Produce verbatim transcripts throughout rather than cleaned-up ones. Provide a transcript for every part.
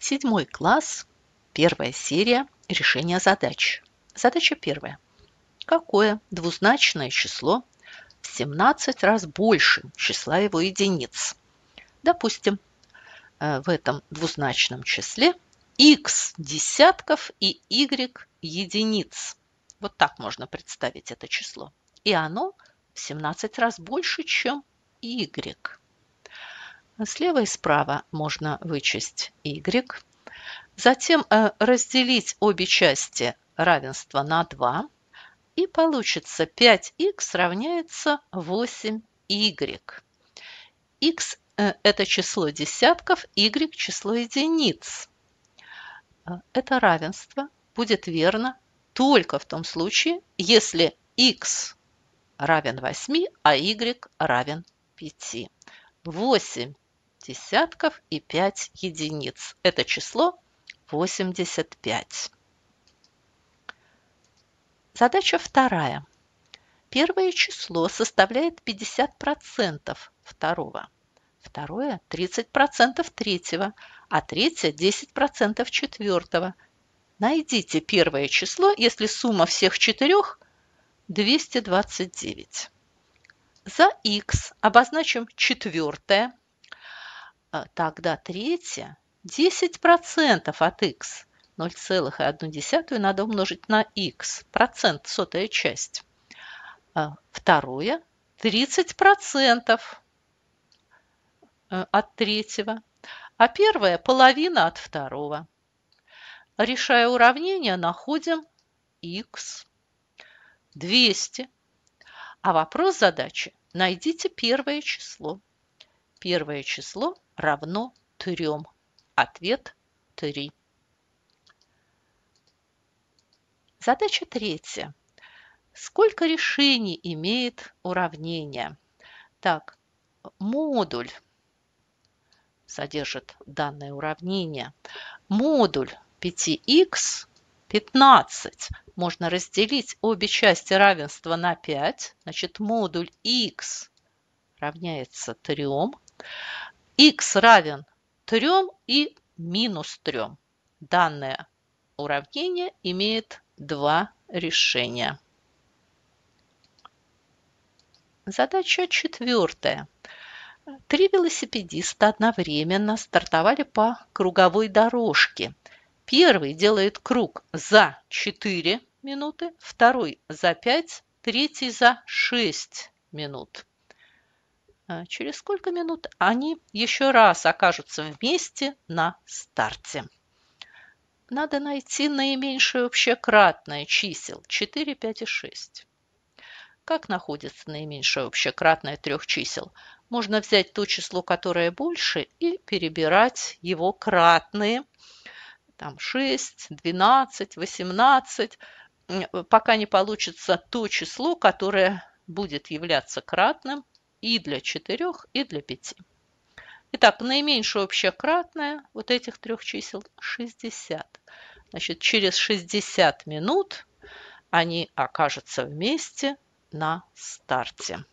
Седьмой класс, первая серия решения задач. Задача первая. Какое двузначное число в семнадцать раз больше числа его единиц? Допустим, в этом двузначном числе x десятков и y единиц. Вот так можно представить это число. И оно в семнадцать раз больше, чем y. Слева и справа можно вычесть y. Затем разделить обе части равенства на два. И получится пять икс равняется восемь игрек. Х – это число десятков, y – число единиц. Это равенство будет верно только в том случае, если x равен восьми, а y равен пяти. восемь десятков и пять единиц. Это число восемьдесят пять. Задача вторая. Первое число составляет пятьдесят процентов второго. Второе – тридцать процентов третьего, а третье – десять процентов четвертого. Найдите первое число, если сумма всех четырех – двести двадцать девять. За х обозначим четвертое. Тогда третье – десять процентов от х. ноль целых одну десятую надо умножить на х. Процент – сотая часть. Второе – тридцать процентов от третьего, а первое – половина от второго. Решая уравнение, находим х двести. А вопрос задачи – найдите первое число. Первое число равно трем. Ответ – три. Задача третья. Сколько решений имеет уравнение? Так, модуль содержит данное уравнение. Модуль пять х пятнадцать. Можно разделить обе части равенства на пять. Значит, модуль х равняется трем. Х равен трем и минус трем. Данное уравнение имеет два решения. Задача четвертая. Три велосипедиста одновременно стартовали по круговой дорожке. Первый делает круг за четыре минуты, второй за пять, третий за шесть минут. Через сколько минут они еще раз окажутся вместе на старте? Надо найти наименьшее общее кратное чисел четыре, пять и шесть. Как находится наименьшее общее кратное трех чисел? Можно взять то число, которое больше, и перебирать его кратные. Там шесть, двенадцать, восемнадцать. Пока не получится то число, которое будет являться кратным и для четырех, и для пяти. Итак, наименьшее общее кратное вот этих трех чисел шестьдесят. Значит, через шестьдесят минут они окажутся вместе на старте.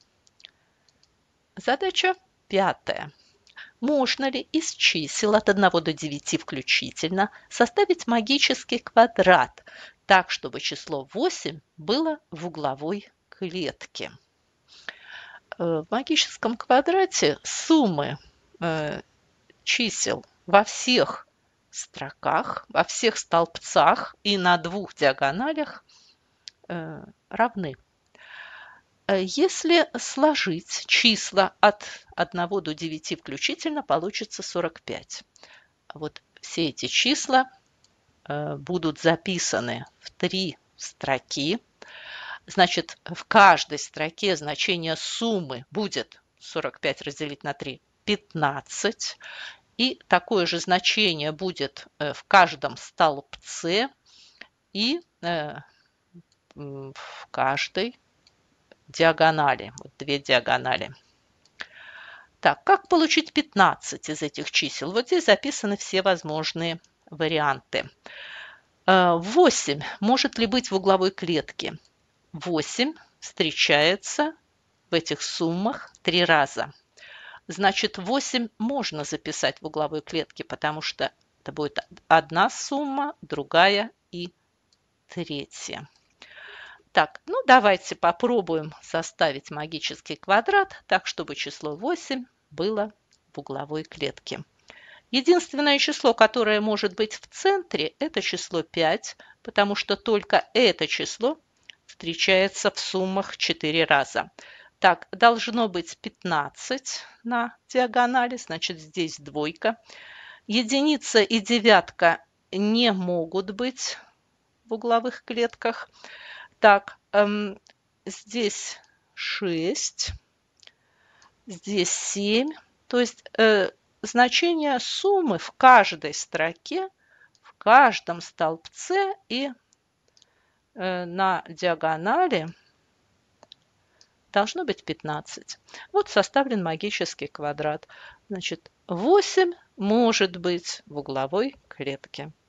Задача пятая. Можно ли из чисел от одного до девяти включительно составить магический квадрат так, чтобы число восемь было в угловой клетке? В магическом квадрате суммы э, чисел во всех строках, во всех столбцах и на двух диагоналях э, равны. Если сложить числа от одного до девяти включительно, получится сорок пять. Вот все эти числа э, будут записаны в три строки. Значит, в каждой строке значение суммы будет сорок пять разделить на три – пятнадцать. И такое же значение будет э, в каждом столбце и э, в каждой диагонали. Вот две диагонали. Так, как получить пятнадцать из этих чисел? Вот здесь записаны все возможные варианты. восемь может ли быть в угловой клетке? восемь встречается в этих суммах три раза. Значит, восемь можно записать в угловой клетке, потому что Это будет одна сумма, другая и третья. Так, ну давайте попробуем составить магический квадрат так, чтобы число восемь было в угловой клетке. Единственное число, которое может быть в центре, это число пять, потому что только это число встречается в суммах четыре раза. Так, должно быть пятнадцать на диагонали, значит здесь двойка. Единица и девятка не могут быть в угловых клетках. Так, эм, здесь шесть, здесь семь. То есть э, значение суммы в каждой строке, в каждом столбце и э, на диагонали должно быть пятнадцать. Вот составлен магический квадрат. Значит, восемь может быть в угловой клетке.